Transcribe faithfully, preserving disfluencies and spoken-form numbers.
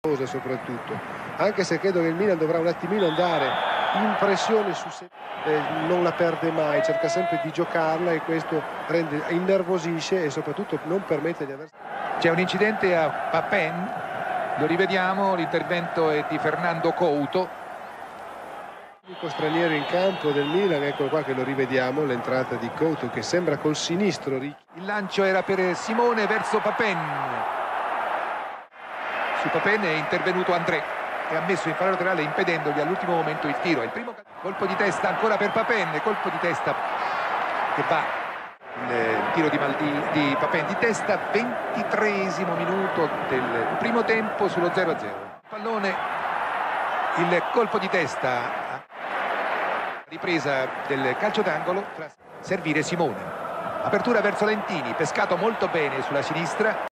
soprattutto, anche se credo che il Milan dovrà un attimino andare in pressione su se eh, non la perde mai, cerca sempre di giocarla e questo rende, innervosisce e soprattutto non permette di avere. C'è un incidente a Papen, lo rivediamo, l'intervento è di Fernando Couto. L'unico straniero in campo del Milan, eccolo qua che lo rivediamo, l'entrata di Couto che sembra col sinistro. Il lancio era per Simone verso Papen. Su Papen è intervenuto André e ha messo in fallo laterale impedendogli all'ultimo momento il tiro. Il primo colpo di testa ancora per Papen, colpo di testa che va, il tiro di, Maldi, di Papen di testa, ventitreesimo minuto del primo tempo sullo zero a zero. Pallone, il colpo di testa, ripresa del calcio d'angolo, servire Simone. Apertura verso Lentini, pescato molto bene sulla sinistra.